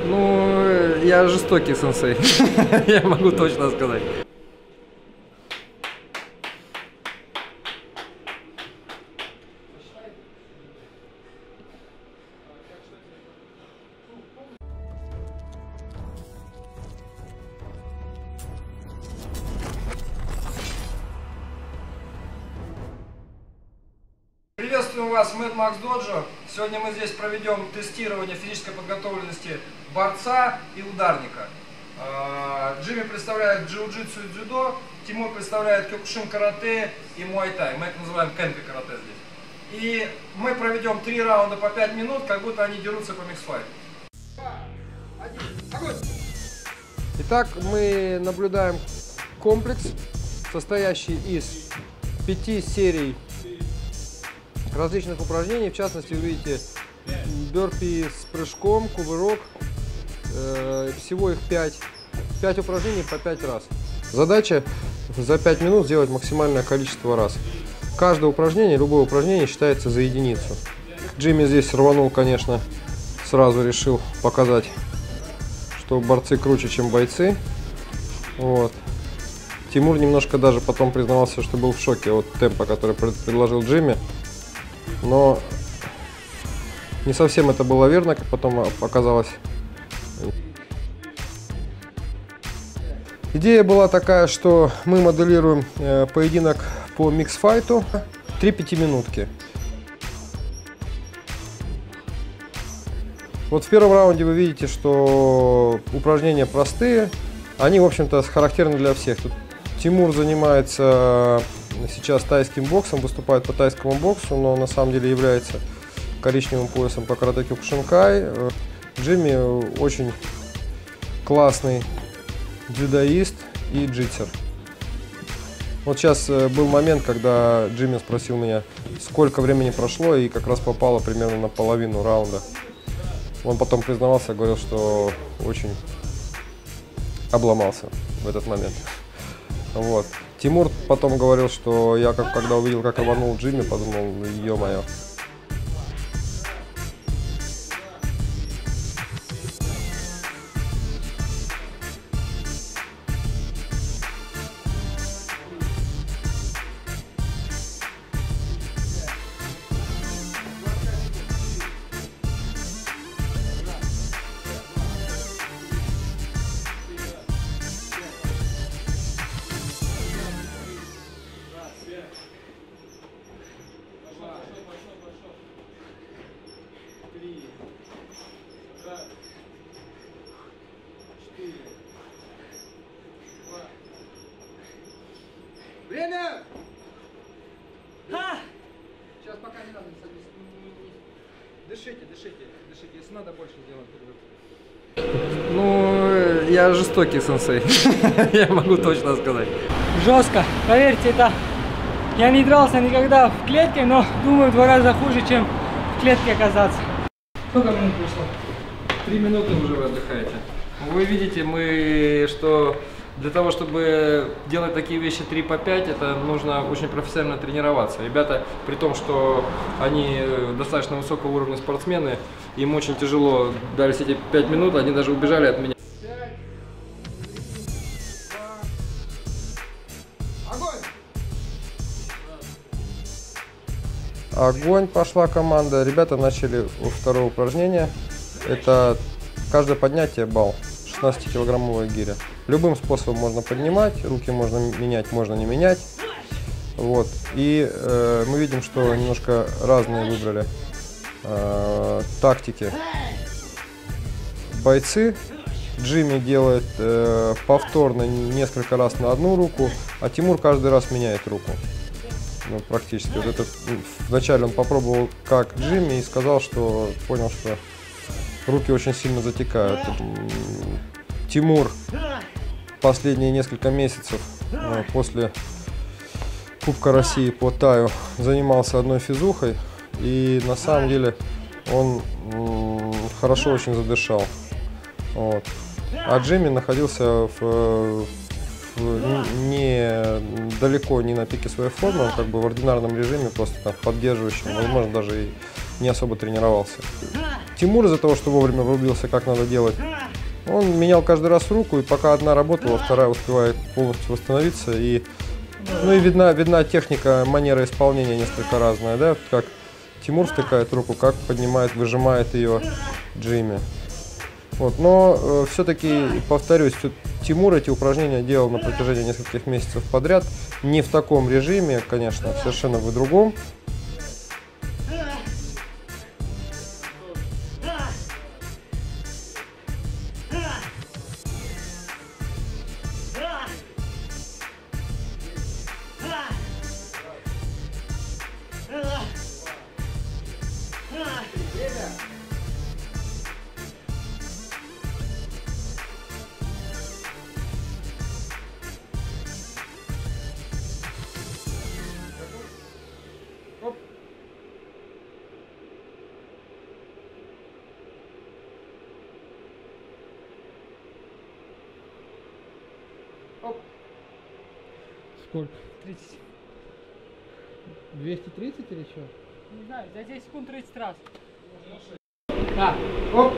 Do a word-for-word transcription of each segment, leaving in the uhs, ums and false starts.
Ну, я жестокий сенсей, я могу точно сказать. Приветствуем вас в Mad Max Dojo. Сегодня мы здесь проведем тестирование физической подготовленности борца и ударника. Джимми представляет джиу-джитсу и дзюдо, Тимур представляет кёкушин карате и муай-тай. Мы это называем кенпи карате здесь. И мы проведем три раунда по пять минут, как будто они дерутся по миксфайту. Итак, мы наблюдаем комплекс, состоящий из пяти серий различных упражнений. В частности, вы видите бёрпи с прыжком, кувырок. Всего их пять. пять упражнений по пять раз. Задача за пять минут сделать максимальное количество раз. Каждое упражнение, любое упражнение считается за единицу. Джимми здесь рванул, конечно, сразу решил показать, что борцы круче, чем бойцы. Вот. Тимур немножко даже потом признавался, что был в шоке от темпа, который предложил Джимми. Но не совсем это было верно, как потом оказалось. Идея была такая, что мы моделируем э, поединок по микс-файту три пятиминутки. Вот в первом раунде вы видите, что упражнения простые, они, в общем-то, характерны для всех. Тут Тимур занимается сейчас тайским боксом, выступает по тайскому боксу, но на самом деле является коричневым поясом по карате кёкушинкай. Джимми очень классный дзюдоист и джитсер. Вот сейчас был момент, когда Джимми спросил меня, сколько времени прошло, и как раз попало примерно на половину раунда. Он потом признавался, говорил, что очень обломался в этот момент. Вот. Тимур потом говорил, что я, как, когда увидел, как рванул Джимми, подумал, ё-моё. Время! А! Сейчас пока не надо, дышите, дышите, дышите, если надо, больше сделаем перерыв. Ну, я жестокий сенсей, я могу точно сказать. Жестко, поверьте, это я не дрался никогда в клетке, но думаю, в два раза хуже, чем в клетке оказаться. Сколько минут прошло? Три минуты уже вы отдыхаете. Вы видите, мы что для того, чтобы делать такие вещи три по пять, это нужно очень профессионально тренироваться. Ребята, при том, что они достаточно высокого уровня спортсмены, им очень тяжело дались эти пять минут, они даже убежали от меня. Огонь, пошла команда. Ребята начали второе упражнение. Это каждое поднятие балл. шестнадцатикилограммовая гиря. Любым способом можно поднимать, руки можно менять, можно не менять. Вот. И э, мы видим, что немножко разные выбрали э, тактики бойцы. Джимми делает э, повторно несколько раз на одну руку, а Тимур каждый раз меняет руку. Ну, практически. Вот это, вначале он попробовал как Джимми и сказал, что понял, что руки очень сильно затекают. Тимур последние несколько месяцев после Кубка России по таю занимался одной физухой, и на самом деле он хорошо очень задышал. Вот. А Джимми находился в, в, не далеко не на пике своей формы, он как бы в ординарном режиме, просто там поддерживающем, возможно, даже и не особо тренировался. Тимур из-за того, что вовремя врубился, как надо делать Он менял каждый раз руку, и пока одна работала, вторая успевает полностью восстановиться. И, ну и видна, видна техника, манера исполнения несколько разная, да, как Тимур втыкает руку, как поднимает, выжимает ее Джимми. Вот, но э, все-таки, повторюсь, Тимур эти упражнения делал на протяжении нескольких месяцев подряд. Не в таком режиме, конечно, совершенно в другом. Сколько? тридцать. двести тридцать или что? Не знаю, за десять секунд тридцать раз. Да. Оп.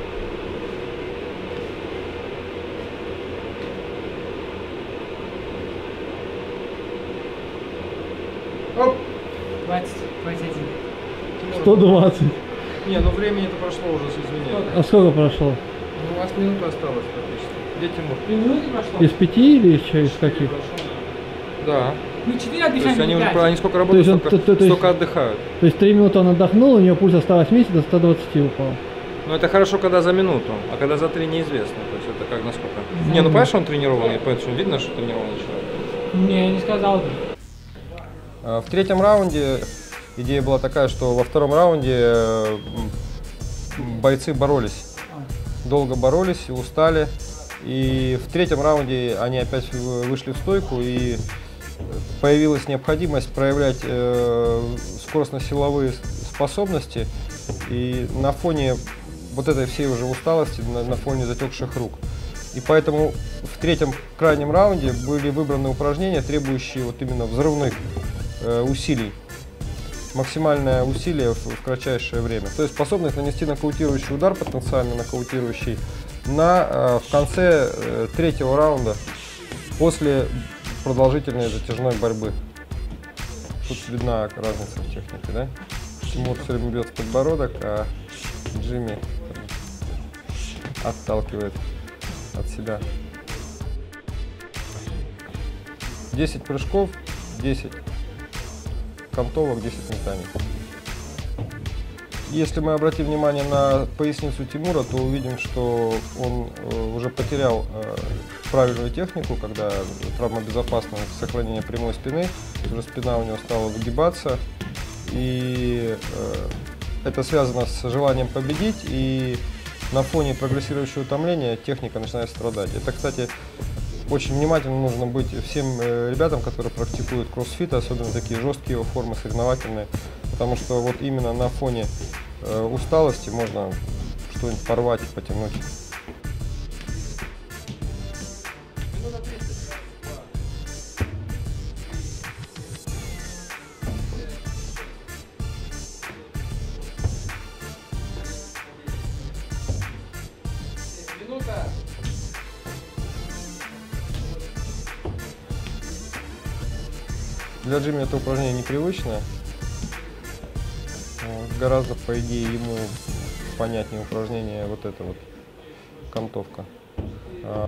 Оп. двадцать, двадцать один. сто двадцать. Не, ну времени-то прошло уже, извини. А сколько прошло? Ну, у вас минута осталось практически. Где Тимур? Три минуты прошло? Из пяти или еще из каких? Да. Ну, четыре То есть отдыхания, они, не уже, пять. они сколько работают, То есть он- столько, то- то- то есть- столько отдыхают. То есть три минуты он отдохнул, у него пульс осталось месяц, до ста двадцати упал. Но это хорошо, когда за минуту, а когда за три неизвестно. То есть это как насколько. Не, ну понимаешь, он тренированный, поэтому видно, что тренированный человек. Не, я не сказал бы. А, В третьем раунде идея была такая, что во втором раунде э, м, бойцы боролись. Долго боролись, устали. И в третьем раунде они опять вы- вышли в стойку, и появилась необходимость проявлять э, скоростно-силовые способности. И на фоне вот этой всей уже усталости, на, на фоне затекших рук. И поэтому в третьем крайнем раунде были выбраны упражнения, требующие вот именно взрывных э, усилий. Максимальное усилие в, в кратчайшее время. То есть способность нанести нокаутирующий удар, потенциально нокаутирующий, на, э, в конце э, третьего раунда после продолжительной затяжной борьбы. Тут видна разница в технике, да? Тимур все время бьет в подбородок, а Джимми отталкивает от себя. десять прыжков, десять кантовок, десять метаний. Если мы обратим внимание на поясницу Тимура, то увидим, что он э, уже потерял э, правильную технику, когда травмобезопасное сохранение прямой спины, уже спина у него стала выгибаться, и э, это связано с желанием победить, и на фоне прогрессирующего утомления техника начинает страдать. Это, кстати, очень внимательно нужно быть всем э, ребятам, которые практикуют кроссфит, особенно такие жесткие его формы, соревновательные, потому что вот именно на фоне э, усталости можно что-нибудь порвать и потянуть. Минута. Для Джимми это упражнение непривычное. Вот, гораздо, по идее, ему понятнее упражнение вот это вот, кантовка. А,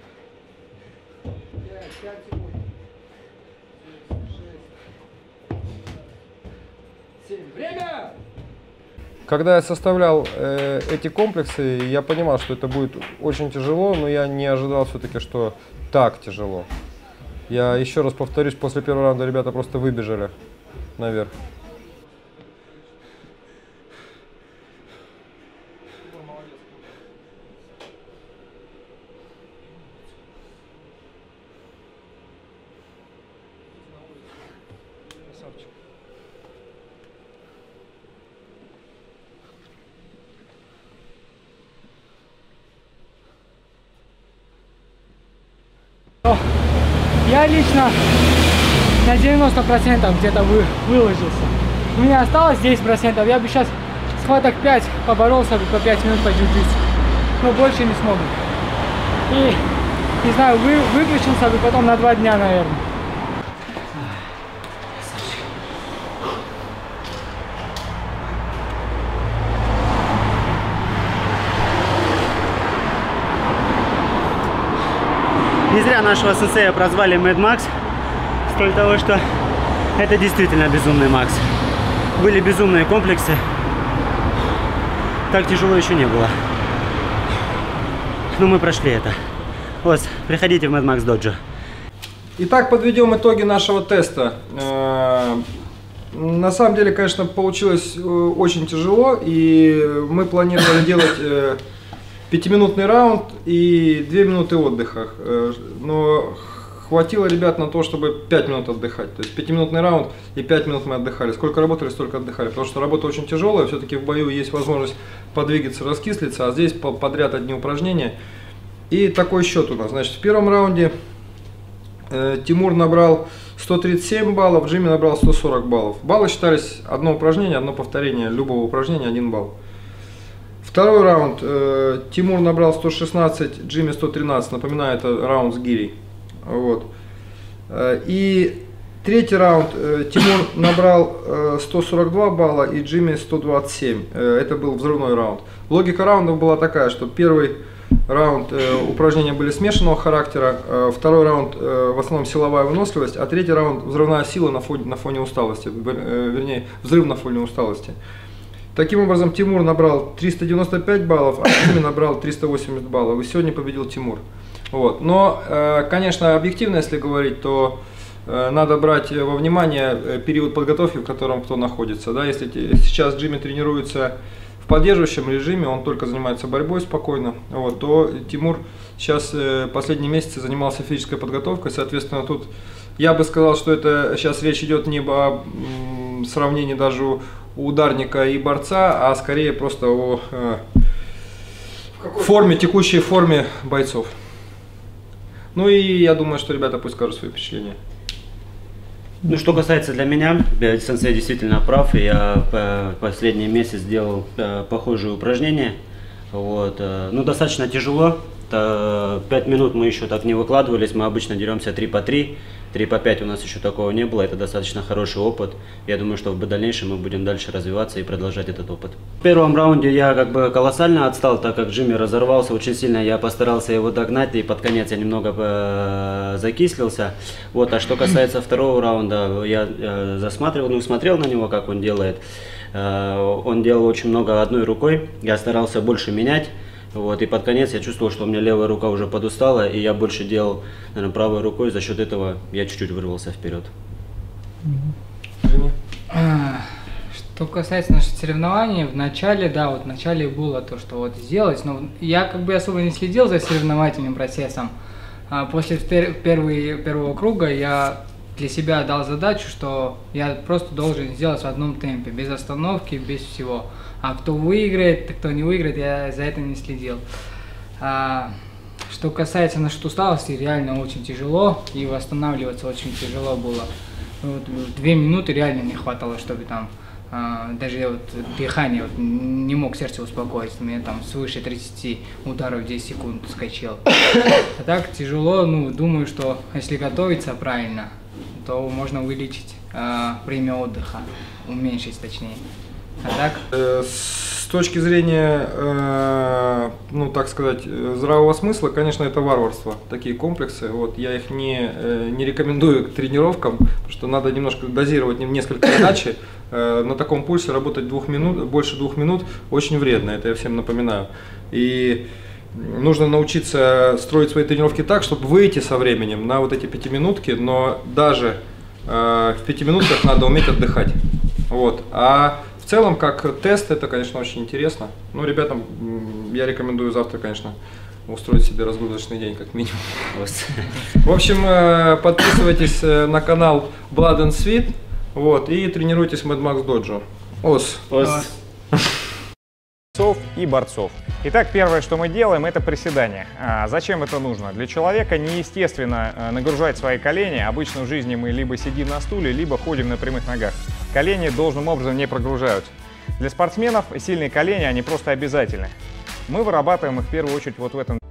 Время! Когда я составлял э, эти комплексы, я понимал, что это будет очень тяжело, но я не ожидал все-таки, что так тяжело. Я еще раз повторюсь, после первого раунда ребята просто выбежали наверх. Я лично на девяносто процентов где-то вы, выложился. У меня осталось десять процентов. Я бы сейчас схваток пять поборолся бы по пять минут по джиу-джитсу. но больше не смогут. И, не знаю, вы, выключился бы потом на два дня, наверное. Не зря нашего сенсея прозвали Mad Max, столь того, что это действительно безумный Макс. Были безумные комплексы, так тяжело еще не было. Но мы прошли это. Вот, приходите в Mad Max Dojo. Итак, подведем итоги нашего теста. На самом деле, конечно, получилось очень тяжело, и мы планировали делать пятиминутный раунд и две минуты отдыха, но хватило ребят на то, чтобы пять минут отдыхать. То есть пятиминутный раунд и пять минут мы отдыхали. Сколько работали, столько отдыхали, потому что работа очень тяжелая, все-таки в бою есть возможность подвигаться, раскислиться, а здесь подряд одни упражнения. И такой счет у нас. Значит, в первом раунде э, Тимур набрал сто тридцать семь баллов, Джимми набрал сто сорок баллов. Баллы считались одно упражнение, одно повторение любого упражнения, один балл. Второй раунд э, Тимур набрал сто шестнадцать, Джимми сто тринадцать. Напоминаю, это раунд с гирей. Вот. Э, и третий раунд э, Тимур набрал э, сто сорок два балла и Джимми сто двадцать семь. Э, это был взрывной раунд. Логика раундов была такая, что первый раунд э, упражнения были смешанного характера, э, второй раунд э, в основном силовая выносливость, а третий раунд взрывная сила на фоне, на фоне усталости, э, вернее взрыв на фоне усталости. Таким образом, Тимур набрал триста девяносто пять баллов, а Джимми набрал триста восемьдесят баллов. И сегодня победил Тимур. Вот. Но, э, конечно, объективно, если говорить, то э, надо брать во внимание период подготовки, в котором кто находится. Да? Если сейчас Джимми тренируется в поддерживающем режиме, он только занимается борьбой спокойно, вот, то Тимур сейчас э, последние месяцы занимался физической подготовкой. Соответственно, тут я бы сказал, что это сейчас речь идет не о м, сравнении даже у ударника и борца, а скорее просто о э, форме, текущей форме бойцов. Ну и я думаю, что ребята пусть скажут свои впечатления. Ну, что касается для меня, сенсей действительно прав. Я последний месяц делал похожие упражнения. Вот. Ну, достаточно тяжело. пять минут мы еще так не выкладывались. Мы обычно деремся три по три. три по пять у нас еще такого не было. Это достаточно хороший опыт. Я думаю, что в дальнейшем мы будем дальше развиваться и продолжать этот опыт. В первом раунде я как бы колоссально отстал, так как Джимми разорвался очень сильно. Я постарался его догнать, и под конец я немного закислился. Вот. А что касается второго раунда, я засматривал, ну, смотрел на него, как он делает. Он делал очень много одной рукой. Я старался больше менять. Вот, и под конец я чувствовал, что у меня левая рука уже подустала, и я больше делал, наверное, правой рукой. За счет этого я чуть-чуть вырвался вперед. Что касается наших соревнований, в начале, да, вот в начале было то, что вот сделать, но я как бы особо не следил за соревновательным процессом. А после пер первый, первого круга я для себя дал задачу, что я просто должен сделать в одном темпе, без остановки, без всего. А кто выиграет, кто не выиграет, я за это не следил. А, что касается нашей усталости, реально очень тяжело, и восстанавливаться очень тяжело было. Вот, две минуты реально не хватало, чтобы там, а, даже вот дыхание, вот, не мог сердце успокоиться, у меня там свыше тридцати ударов в десять секунд скачал. А так тяжело, ну, думаю, что если готовиться правильно, то можно увеличить а, время отдыха, уменьшить точнее. А так? С точки зрения, э, ну так сказать, здравого смысла, конечно, это варварство, такие комплексы. Вот, я их не, э, не рекомендую к тренировкам, потому что надо немножко дозировать несколько иначе. Э, на таком пульсе работать двух минут, больше двух минут очень вредно, это я всем напоминаю. И нужно научиться строить свои тренировки так, чтобы выйти со временем на вот эти пятиминутки, но даже э, в пяти минутках надо уметь отдыхать. Вот. А в целом, как тест, это, конечно, очень интересно. Ну, ребятам я рекомендую завтра, конечно, устроить себе разгрузочный день, как минимум. В общем, подписывайтесь на канал Blood and Sweat, вот, и тренируйтесь в Mad Max Dojo. Ос. Ос. И борцов. Итак, первое, что мы делаем, это приседание. А зачем это нужно? Для человека неестественно нагружать свои колени. Обычно в жизни мы либо сидим на стуле, либо ходим на прямых ногах. Колени должным образом не прогружаются. Для спортсменов сильные колени, они просто обязательны. Мы вырабатываем их в первую очередь вот в этом